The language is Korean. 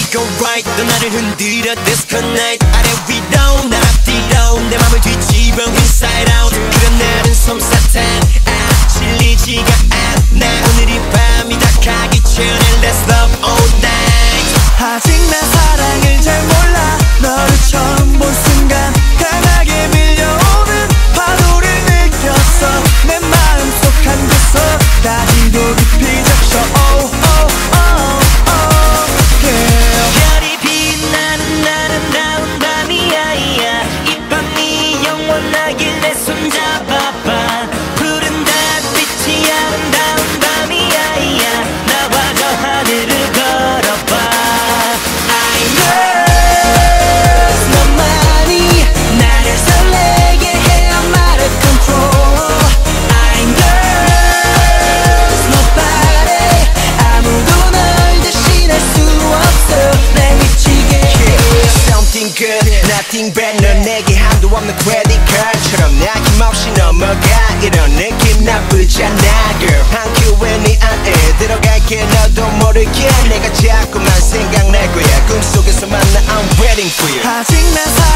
go right 너 나를 흔들어 disconnect 아래 위로 날 앞뒤로 내 맘을 뒤집어 inside out 그런 나는 솜사탕 질리지가 않아 오늘이 밤이 다 가기 전에 let's love all night 아직 나 사랑을 잘 몰라 너를 처음 본 순간 강하게 밀려오는 파도를 느꼈어 내 마음속 한 곳서 나지도 깊이 적셔 oh oh oh oh girl 별이 빛나는 아름다운 밤이야 이 밤이 영원하길 내 손잡아봐 푸른 달빛이 아름다운 밤이야 나와 저 하늘을 걸어봐 Nothing bad 넌 내게 한도 없는 credit card처럼 나김없이 넘어가 이런 느낌 나쁘지 않아 girl 한 큐에 네 안에 들어갈게 너도 모르게 내가 자꾸만 생각날 거야 꿈속에서 만나 I'm waiting for you 아직 나